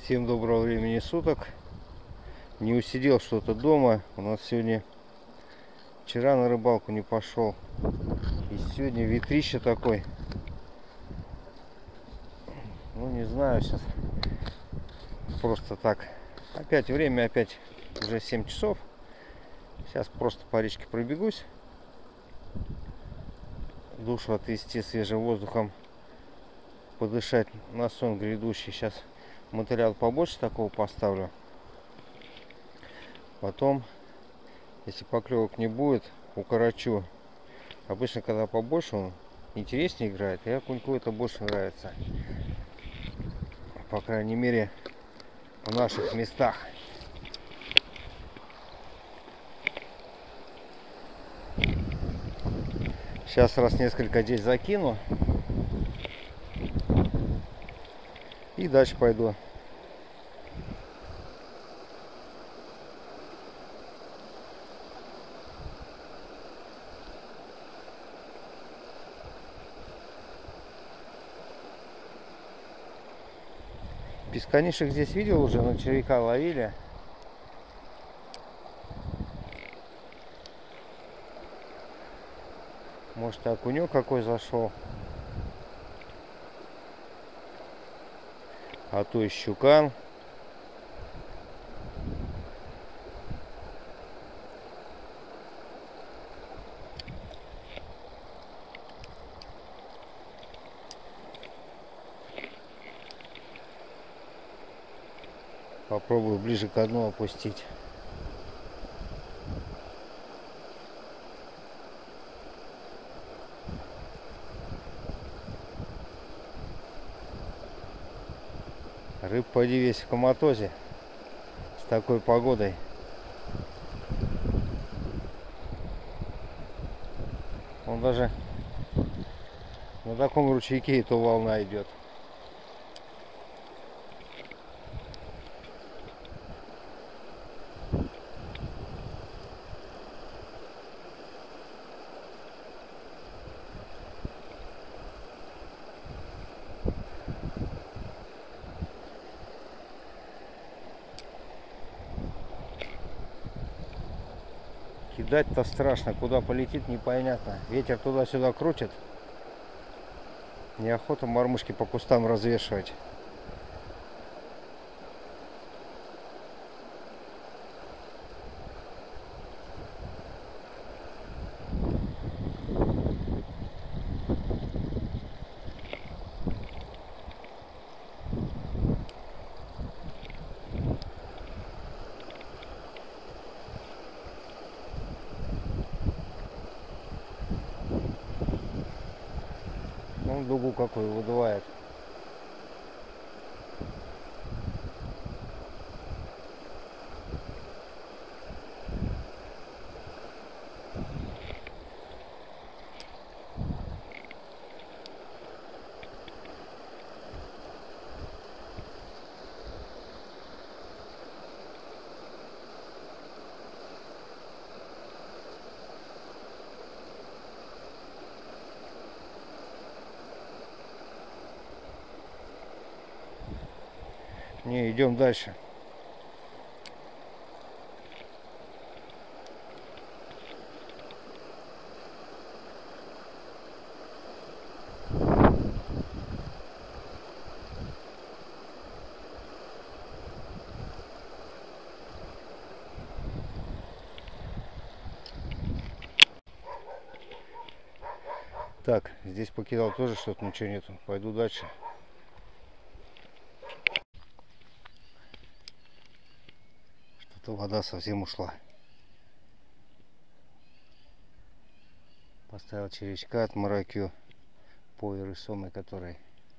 Всем доброго времени суток. Не усидел что-то дома. У нас сегодня вчера на рыбалку не пошел. И сегодня ветрище такой. Ну не знаю, сейчас просто так. Опять время, опять уже 7 часов. Сейчас просто по речке пробегусь. Душу отвести свежим воздухом. Подышать на сон грядущий. Сейчас материал побольше такого поставлю. Потом, если поклевок не будет, укорочу. Обычно, когда побольше, он интереснее играет. И окуньку это больше нравится. По крайней мере, в наших местах. Сейчас раз несколько здесь закину. И дальше пойду. Песканишек здесь видел уже, на червяка ловили. Может, и окунек какой зашел. А то и щукан. Попробую ближе к дну опустить. Рыб поди весь в коматозе с такой погодой. Он даже на таком ручейке и то волна идет. Кидать-то страшно, куда полетит непонятно. Ветер туда-сюда крутит. Неохота мормышки по кустам развешивать. Ну, дугу какую выдувает. Не, идем дальше. Так, здесь покидал тоже что-то, ничего нету. Пойду дальше. Что-то вода совсем ушла. Поставил червячка от маракю, повер и сомы, который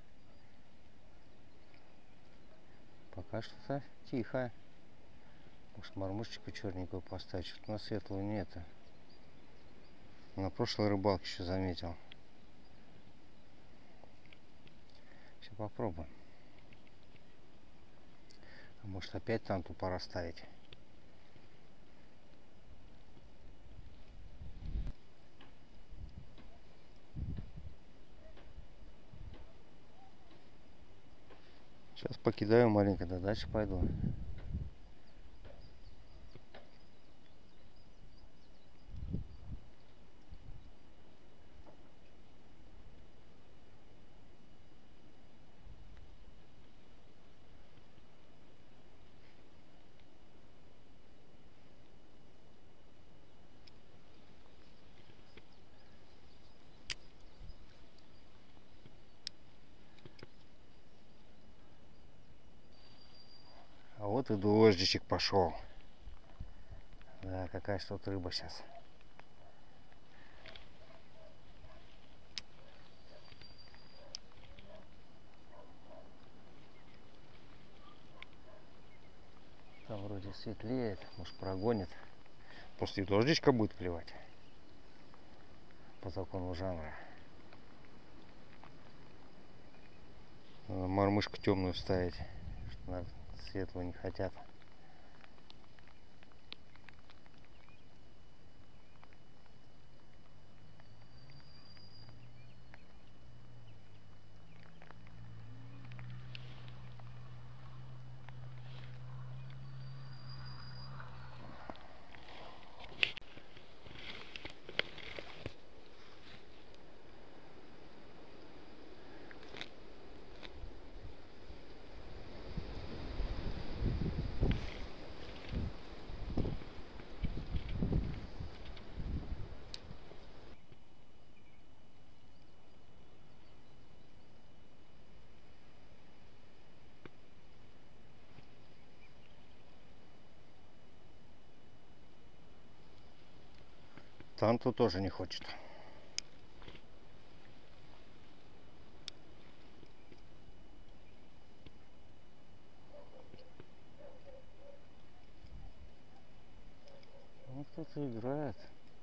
пока что-то тихо. Может, мормышечку черненькую поставить, что-то на светлую нет. На прошлой рыбалке еще заметил. Сейчас попробуем. А может, опять там ту пора ставить. Сейчас покидаю маленько, да дальше пойду. А вот и дождичек пошел. Да, какая ж тут рыба сейчас. Там вроде светлеет, может прогонит. После дождичка будет клевать. По закону жанра. Надо мормышку темную ставить, что светлую не хотят. Там-то тоже не хочет. Ну, кто-то играет.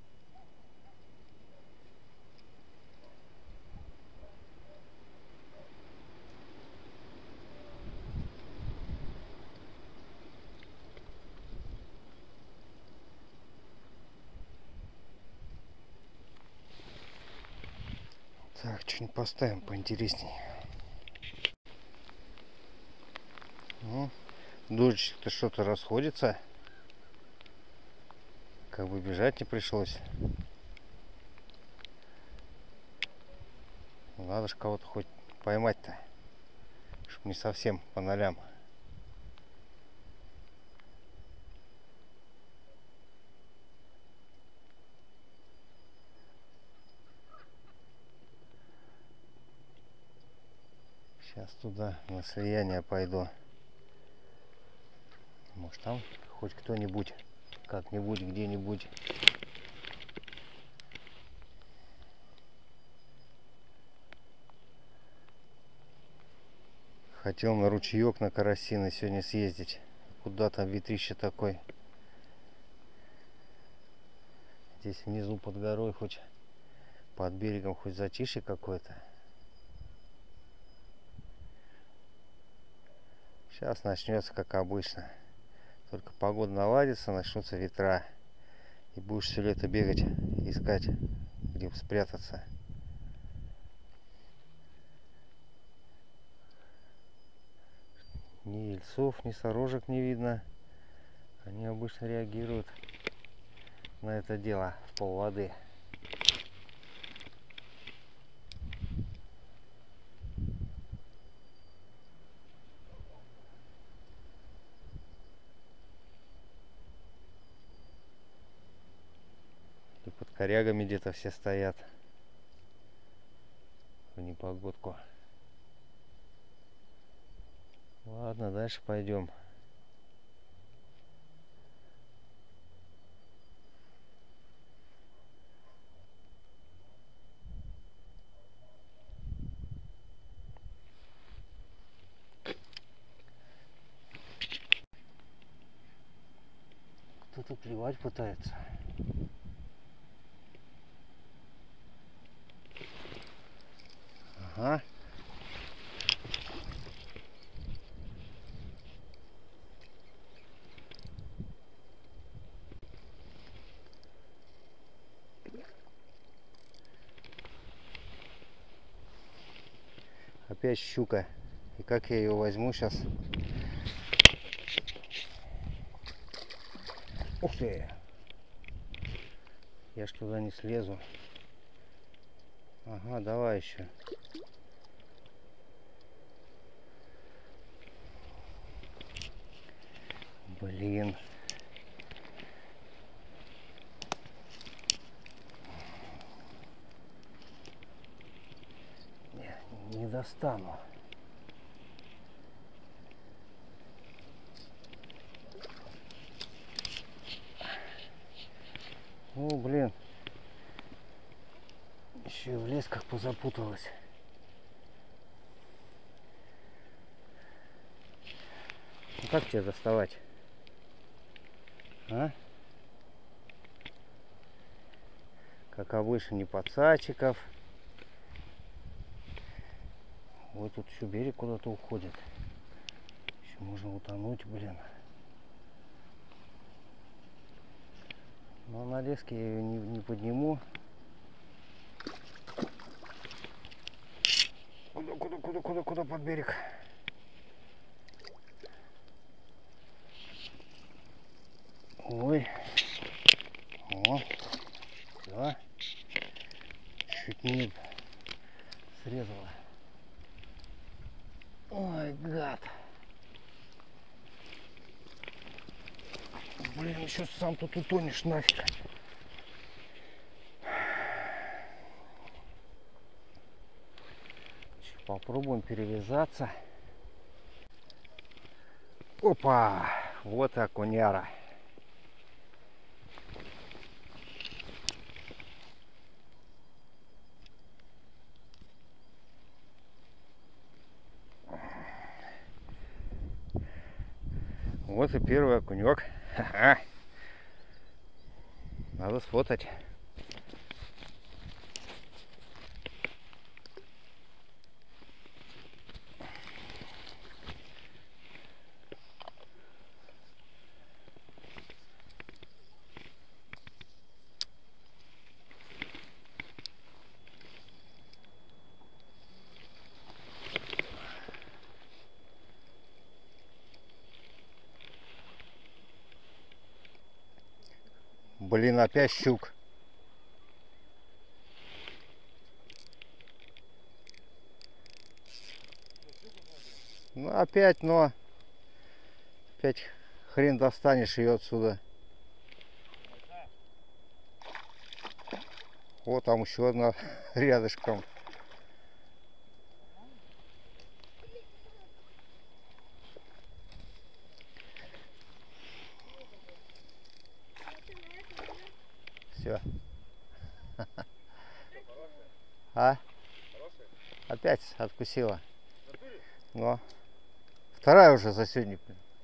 Так, что-нибудь поставим поинтересней. Ну, дождичек-то что-то расходится. Как бы бежать не пришлось. Надо же кого-то хоть поймать-то, чтоб не совсем по нолям. Сейчас туда на слияние пойду. Может там хоть кто-нибудь, как-нибудь, где-нибудь. Хотел на ручеек на карасины сегодня съездить. Куда там ветрище такой. Здесь внизу под горой, хоть под берегом, хоть затишье какое-то. Сейчас начнется, как обычно. Только погода наладится, начнутся ветра. И будешь все лето бегать, искать, где спрятаться. Ни ельцов, ни сорожек не видно. Они обычно реагируют на это дело в полводы. И под корягами где-то все стоят в непогодку. Ладно, дальше пойдем. Кто-то клевать пытается. Ага. Опять щука. И как я ее возьму сейчас? Ух ты! Я ж туда не слезу. Ага, давай еще. Блин. Не достану. Ну, блин. Еще и в лесках позапуталась. Ну, как тебе доставать? А? Как обычно, не подсачиков. Вот тут еще берег куда-то уходит. Еще можно утонуть, блин. Но на леске я ее не подниму. Куда под берег? Ой. О. Все. Чуть не срезала. Ой, гад. Блин, еще сам тут утонешь нафиг. Попробуем перевязаться. Опа! Вот и окуняра. Вот и первый окунек. Ха-ха. Надо сфотать. Блин, опять щук. Ну опять, но опять хрен достанешь ее отсюда. Вот там еще одна рядышком. Все. А? Опять откусила. Но вторая уже за сегодня.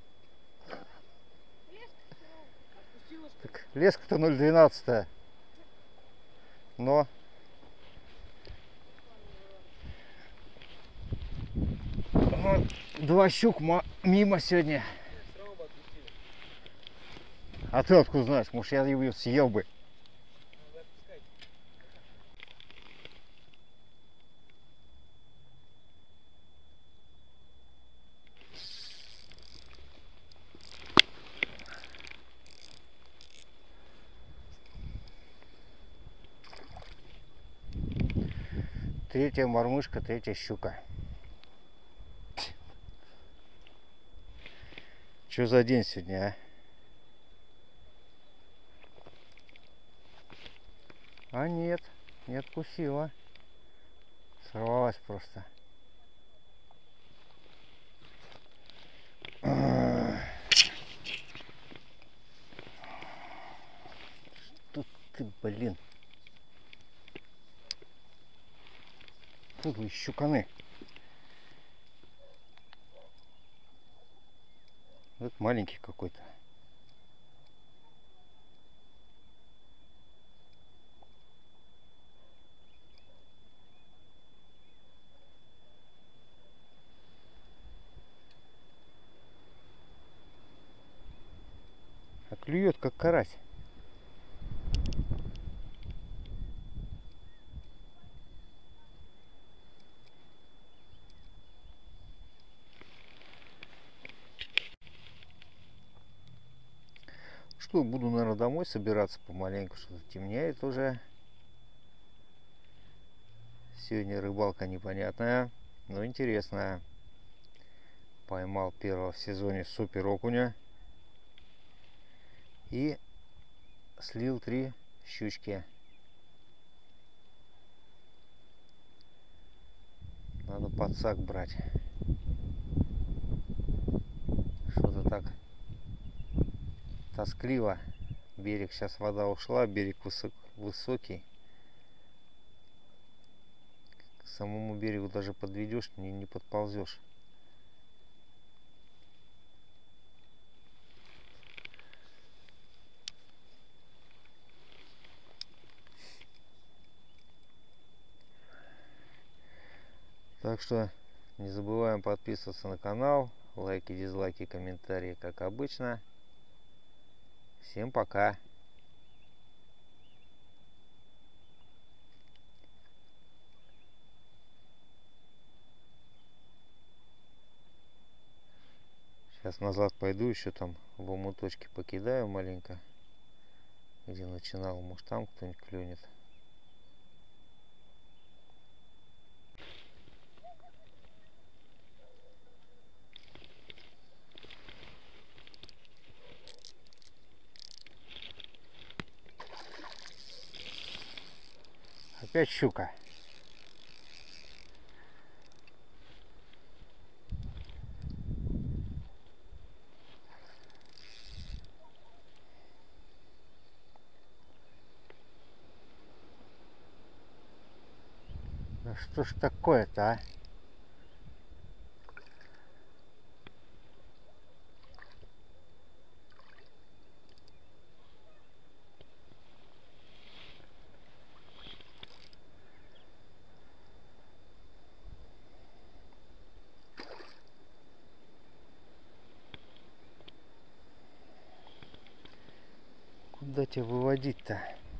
Так, леска-то 0,12. Но два щук мимо сегодня. А ты откуда знаешь? Может, я ее съел бы. Третья мормышка, третья щука. Что за день сегодня, а? А нет, не откусила. Сорвалась просто. Тут ты, блин. Тут вы щуканы. Вот маленький какой-то. А клюет как карась. Что, буду, наверное, домой собираться помаленьку, что-то темнеет уже. Сегодня рыбалка непонятная, но интересная. Поймал первого в сезоне супер окуня и слил 3 щучки. Надо подсак брать. Что-то так тоскливо. Берег, сейчас вода ушла, берег высокий. К самому берегу даже подведешь, не подползешь. Так что не забываем подписываться на канал, лайки, дизлайки, комментарии, как обычно. Всем пока! Сейчас назад пойду, еще там в омуточке покидаю маленько, где начинал, может там кто-нибудь клюнет. Опять щука. Ну что ж такое-то, а? Куда тебя выводить-то?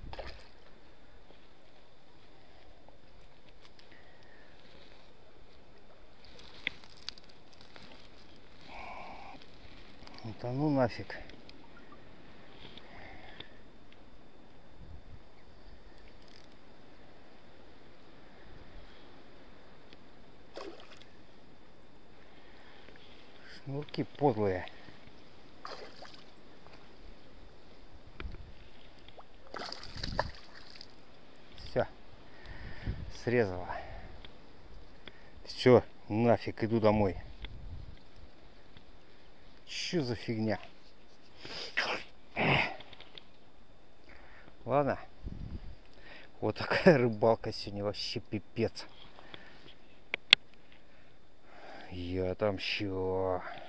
Да ну нафиг. Шнурки подлые. Все, срезала. Все, нафиг, иду домой. Что за фигня? Ладно. Вот такая рыбалка сегодня, вообще пипец. Я отомщу.